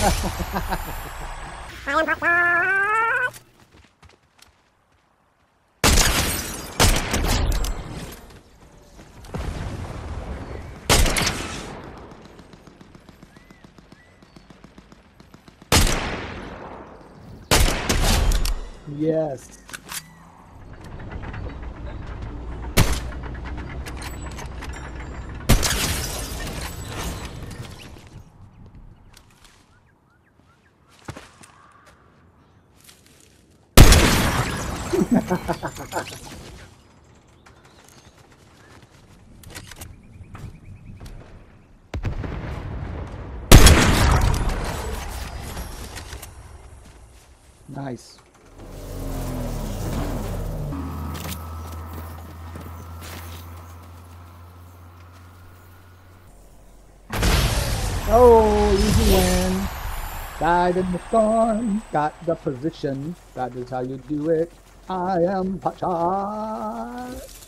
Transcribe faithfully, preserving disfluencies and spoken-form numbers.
I am Potshot! Yes. Nice. Oh, easy win. Died in the storm. Got the position. That is how you do it. I am Potshot.